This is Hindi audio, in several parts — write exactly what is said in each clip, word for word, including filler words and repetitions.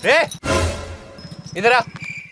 ए, इधर आ।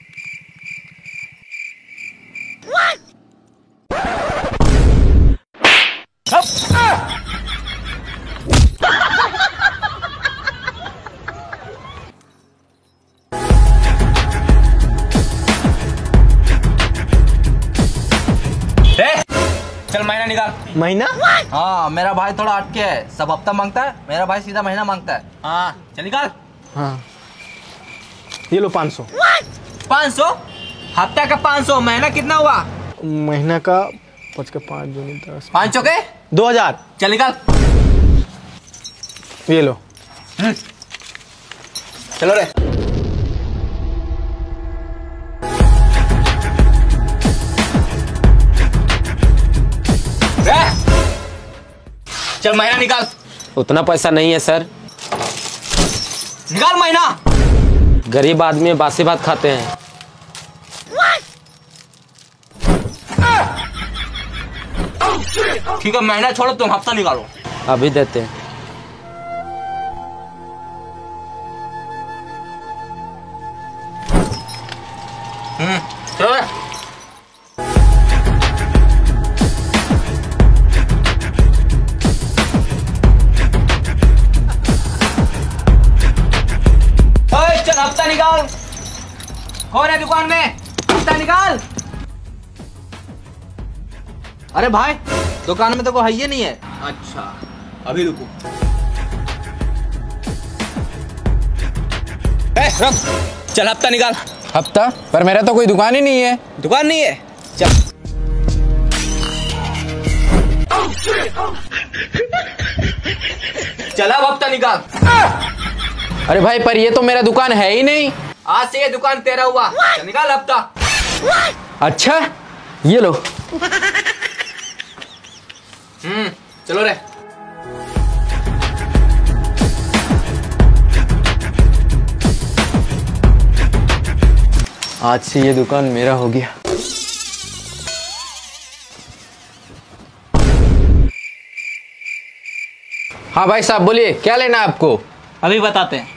चल महीना निकाल। महीना? हाँ मेरा भाई थोड़ा अटके है, सब हफ्ता मांगता है, मेरा भाई सीधा महीना मांगता है। हाँ चल निकाल। हाँ ये लो पाँच सौ। पाँच सौ? हफ्ता का पाँच सौ, महीना कितना हुआ? महीना का पाँच का पाँच दूनी दस। पाँच सौ के दो हजार। चल निकाल। ये लो। चलो रे। चल महीना निकाल। उतना पैसा नहीं है सर। निकाल महीना। गरीब आदमी बासी भात खाते हैं। ठीक है महीना छोड़ो, तुम हफ्ता निकालो। अभी देते हैं। हम्म चलो। चल हफ्ता निकाल। कौन है दुकान में? हफ्ता निकाल। अरे भाई दुकान में तो कोई है ही नहीं है। अच्छा अभी रुको। ए, रुक। चल हफ्ता निकाल। हफ्ता? पर मेरा तो कोई दुकान ही नहीं है। दुकान नहीं है? चल। चल अब हफ्ता निकाल। अरे भाई पर ये तो मेरा दुकान है ही नहीं। आज से ये दुकान तेरा हुआ। चल निकाल हफ्ता। अच्छा ये लो। हम्म चलो रे। आज से ये दुकान मेरा हो गया। हाँ भाई साहब बोलिए, क्या लेना है आपको? अभी बताते हैं।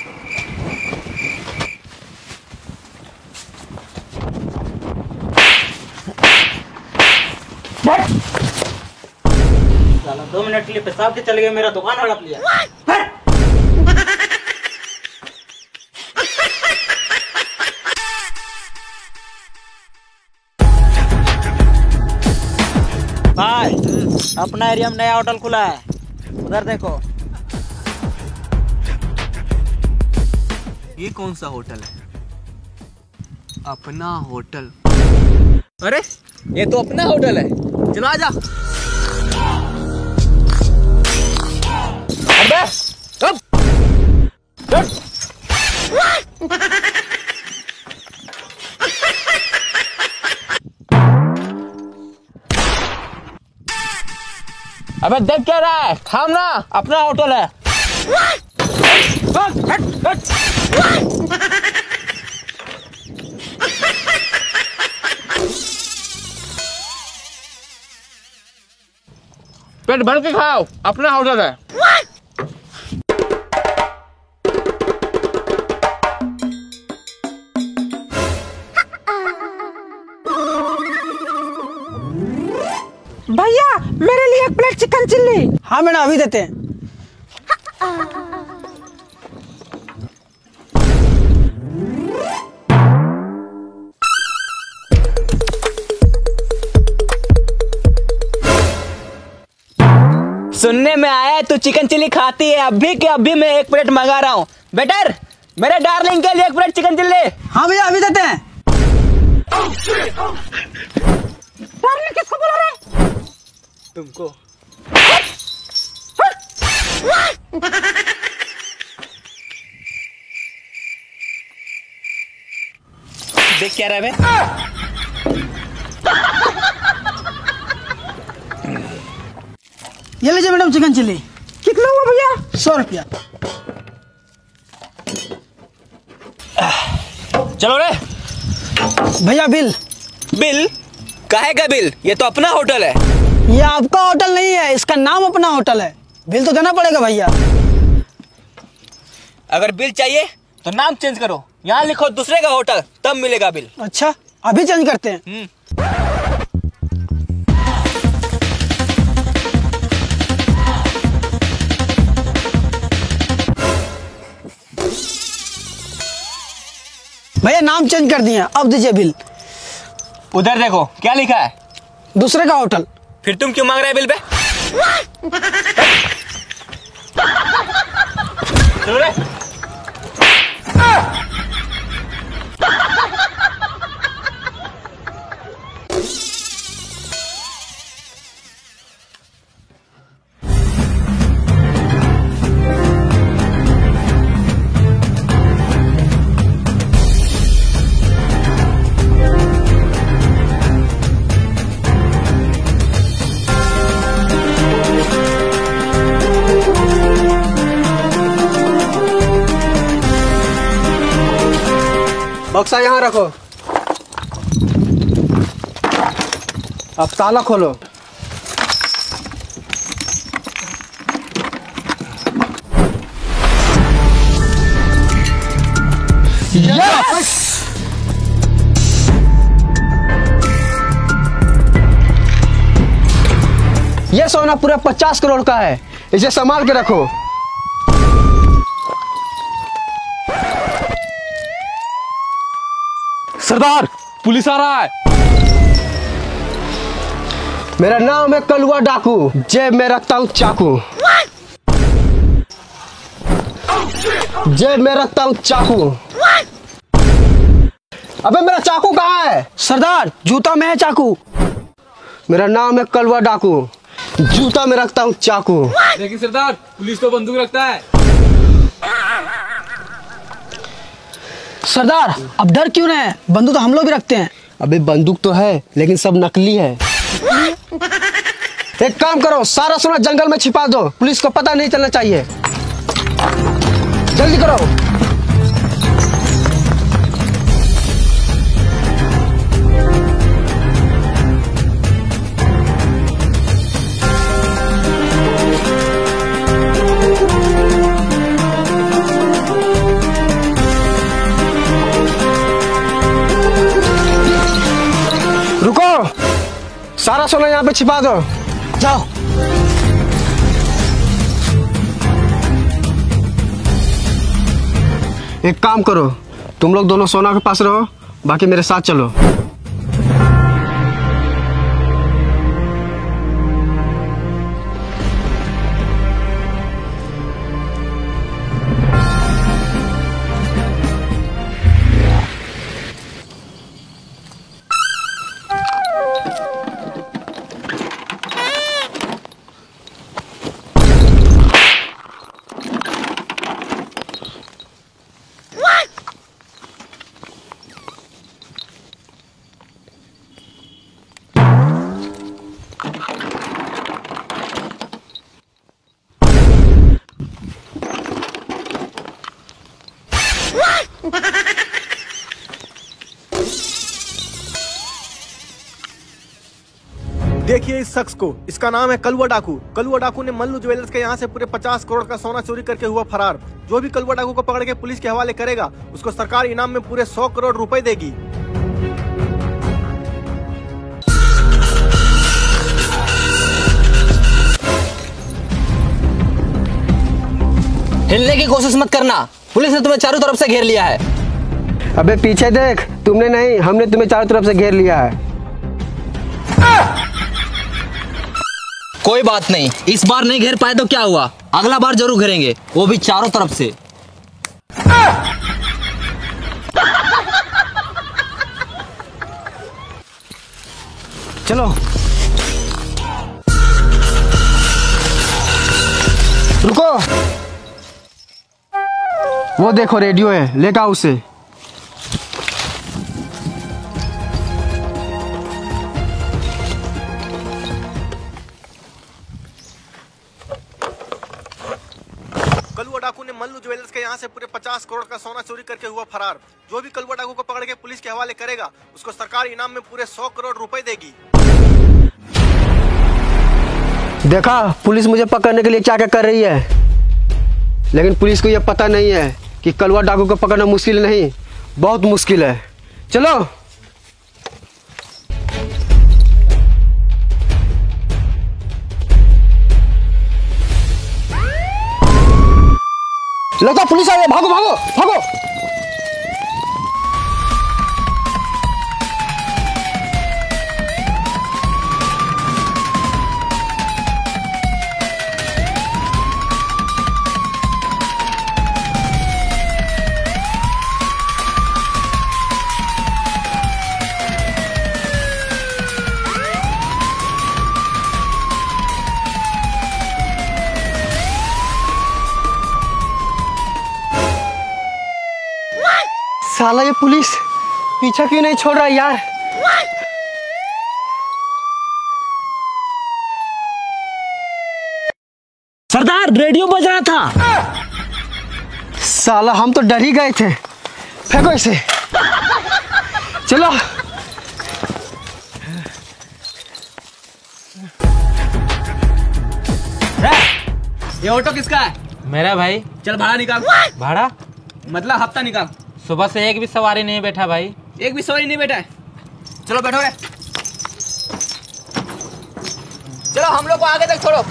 दो मिनट के लिए पेशाब के चले गए, मेरा दुकान हड़प लिया। भाई अपना एरिया में नया होटल खुला है, उधर देखो। ये कौन सा होटल है? अपना होटल? अरे ये तो अपना होटल है, चलो आजा। अबे अब अबे देख क्या रहा है? थाम ना, अपना होटल है। हट, हट, हट। पेट भर के खाओ, अपना होटल है। भैया मेरे लिए एक प्लेट चिकन चिल्ली। हाँ मैडम अभी देते हैं। सुनने में आया है तू चिकन चिल्ली खाती है, अभी के अभी मैं एक प्लेट मंगा रहा हूँ। बेटर मेरे डार्लिंग के लिए एक प्लेट चिकन चिल्ली। हाँ भैया अभी देते हैं। डार्लिंग किसको बुला रहे? तुमको। देख क्या रहा है? ये लीजिए मैडम चिकन चिल्ली। कितना हुआ भैया? सौ रुपया। चलो रे। भैया बिल। बिल? काहे का बिल? ये तो अपना होटल है। ये आपका होटल नहीं है, इसका नाम अपना होटल है। बिल तो देना पड़ेगा भैया। अगर बिल चाहिए तो नाम चेंज करो, यहाँ लिखो दूसरे का होटल, तब मिलेगा बिल। अच्छा अभी चेंज करते हैं। हम्म। भैया नाम चेंज कर दिए, अब दीजिए बिल। उधर देखो क्या लिखा है। दूसरे का होटल। फिर तुम क्यों मांग रहे बिल पे? चलो रे। बक्सा यहाँ रखो, अब ताला खोलो। यस! ये सोना पूरा पचास करोड़ का है, इसे संभाल के रखो। सरदार पुलिस आ रहा है। मेरा नाम है कलुआ डाकू, जेब में रखता हूँ चाकू। जेब में रखता हूँ चाकू। अबे मेरा चाकू कहाँ है? सरदार जूता में है चाकू। मेरा नाम है कलुआ डाकू, जूता में रखता हूँ चाकू। लेकिन सरदार पुलिस तो बंदूक रखता है। सरदार अब डर क्यों रहे हैं? बंदूक तो हम लोग भी रखते हैं। अबे बंदूक तो है लेकिन सब नकली है। एक काम करो, सारा सोना जंगल में छिपा दो, पुलिस को पता नहीं चलना चाहिए। जल्दी करो। सारा सोना यहाँ पे छिपा दो, जाओ। एक काम करो, तुम लोग दोनों सोना के पास रहो, बाकी मेरे साथ चलो। देखिए इस शख्स को, इसका नाम है कलुआ डाकू। कलुआ डाकू ने मल्लू ज्वेलर्स के यहाँ से पूरे पचास करोड़ का सोना चोरी करके हुआ फरार। जो भी कलुआ डाकू को पकड़ के पुलिस के हवाले करेगा, उसको सरकार इनाम में पूरे सौ करोड़ रुपए देगी। हिलने की कोशिश मत करना, पुलिस ने तुम्हें चारों तरफ से घेर लिया है। अबे पीछे देख, तुमने नहीं, हमने तुम्हें चारों तरफ से घेर लिया है। कोई बात नहीं, इस बार नहीं घेर पाए तो क्या हुआ, अगला बार जरूर घेरेंगे, वो भी चारों तरफ से। चलो रुको, वो देखो रेडियो है, लेकर आओ उसे। कलुआ डाकू ने मल्लू ज्वेलर्स के यहाँ से पूरे पचास करोड़ का सोना चोरी करके हुआ फरार। जो भी कलुआ डाकू को पकड़ के पुलिस के हवाले करेगा, उसको सरकार इनाम में पूरे सौ करोड़ रुपए देगी। देखा पुलिस मुझे पकड़ने के लिए क्या क्या कर रही है, लेकिन पुलिस को यह पता नहीं है कि कलवा डाकू को पकड़ना मुश्किल नहीं, बहुत मुश्किल है। चलो। लगता पुलिस आ गई, भागो भागो भागो। साला ये पुलिस पीछा क्यों नहीं छोड़ रहा यार। सरदार रेडियो बज रहा था। साला हम तो डर ही गए थे। फेंको इसे। चलो। ये ऑटो किसका है? मेरा भाई। चल भाड़ा निकाल। भाड़ा मतलब हफ्ता निकाल। सुबह से एक भी सवारी नहीं बैठा भाई। एक भी सवारी नहीं बैठा है। चलो बैठो रे। चलो हम लोग को आगे तक छोड़ो।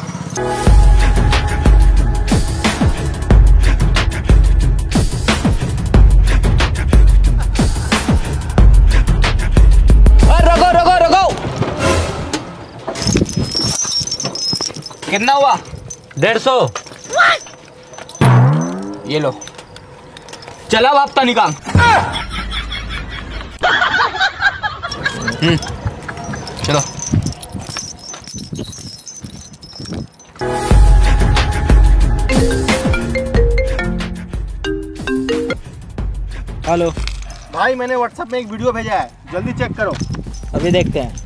रुको रुको रुको। कितना हुआ? डेढ़ सौ। ये लो। चला अब हफ्ता निकाल। हम्म चलो। हेलो भाई, मैंने व्हाट्सएप में एक वीडियो भेजा है, जल्दी चेक करो। अभी देखते हैं।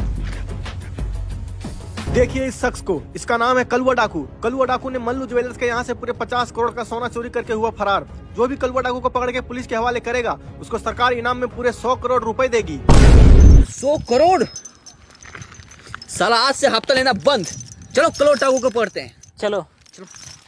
देखिए इस शख्स को, इसका नाम है कलवा डाकू। कलवा डाकू ने मल्लू ज्वेलर्स के यहाँ से पूरे पचास करोड़ का सोना चोरी करके हुआ फरार। जो भी कलवा डाकू को पकड़ के पुलिस के हवाले करेगा, उसको सरकार इनाम में पूरे सौ करोड़ रुपए देगी। सौ करोड़? साला आज से हफ्ता लेना बंद। चलो कलवा डाकू को पकड़ते हैं। चलो चलो।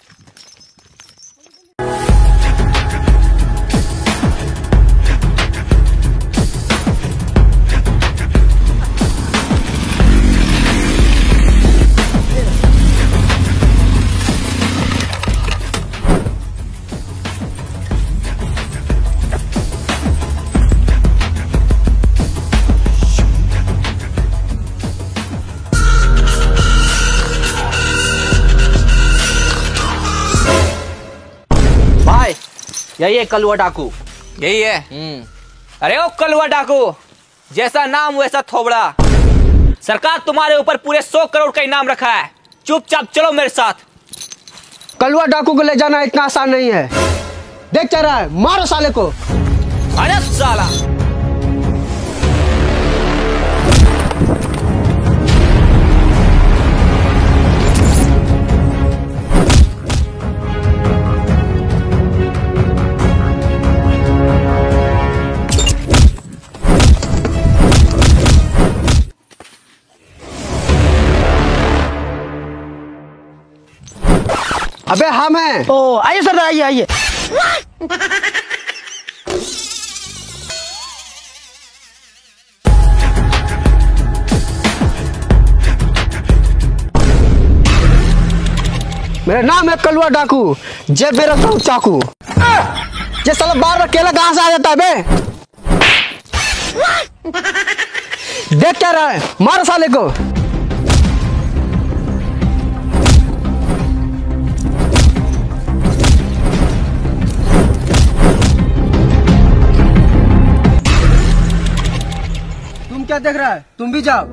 यही है कलवा डाकू। यही है। अरे ओ कलवा डाकू, जैसा नाम वैसा थोबड़ा। सरकार तुम्हारे ऊपर पूरे सौ करोड़ का इनाम रखा है। चुपचाप चलो मेरे साथ। कलवा डाकू को ले जाना इतना आसान नहीं है। देख क्या रहा है, मारो साले को। अरे साला। अबे हम हैं। ओ आइए सर, आइए आइए। मेरा नाम है कलवा डाकू। जब मेरा तो चाकू। ये साला बार बार अकेला कहां से आ जाता है बे? देख क्या रहा है, मारो साले को। तुम क्या देख रहा है, तुम भी जाओ।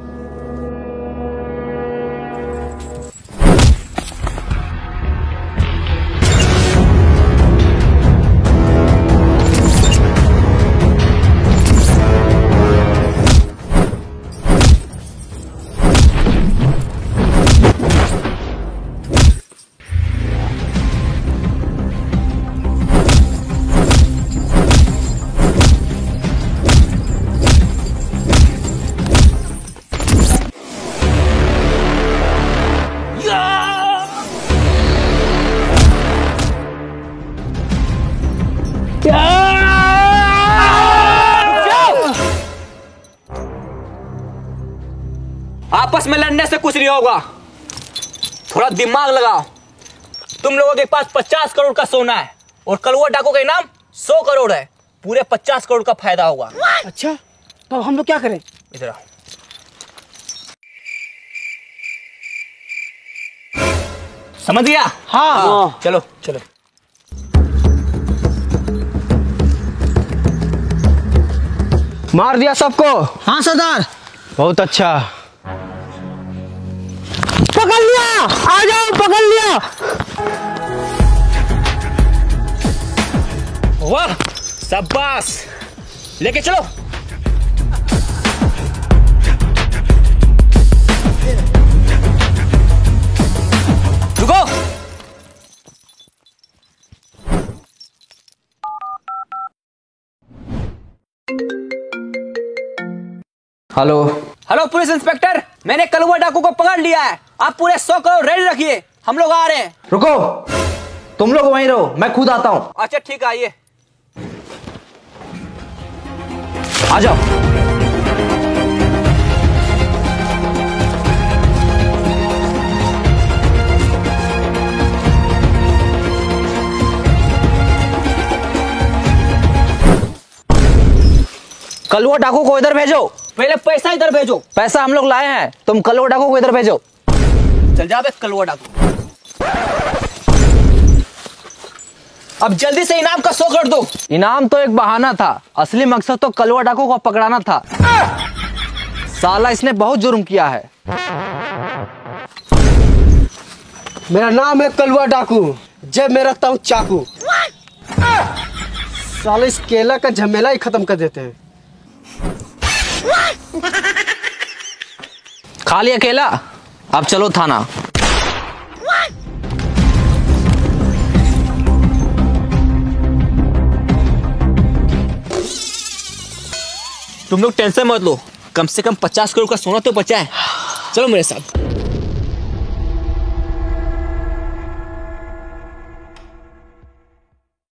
में लड़ने से कुछ नहीं होगा, थोड़ा दिमाग लगाओ। तुम लोगों के पास पचास करोड़ का सोना है और कलवा डाकू का इनाम सौ करोड़ है, पूरे पचास करोड़ का फायदा होगा। अच्छा, तो हम लोग क्या करें? इधर आओ। समझ गया? हाँ। चलो चलो। मार दिया सबको? हाँ सरदार। बहुत अच्छा। पकड़ लिया, आ जाओ, पकड़ लिया। वाह, शाबाश, लेके चलो। रुको। हेलो। हेलो पुलिस इंस्पेक्टर, मैंने कलवा डाकू को पकड़ लिया है, आप पूरे सौ करोड़ रेडी रखिए, हम लोग आ रहे हैं। रुको, तुम लोग वहीं रहो, मैं खुद आता हूँ। अच्छा ठीक है, आइए। आ जाओ। कलवा डाकू को इधर भेजो। पहले पैसा इधर भेजो। पैसा हम लोग लाए हैं, तुम कलवा डाकू को इधर भेजो। चल जा बे कलवा डाकू। अब जल्दी से इनाम का सौ करोड़ दो। इनाम तो एक बहाना था, असली मकसद तो कलवा डाकू को पकड़ाना था। साला इसने बहुत जुर्म किया है। मेरा नाम है कलवा डाकू, जब मैं रखता हूँ चाकू। साले इस केला का झमेला ही खत्म कर देते हैं। खा लिया केला, अब चलो थाना। तुम लोग टेंशन मत लो, कम से कम पचास करोड़ का सोना तो बचा है। चलो मेरे साथ।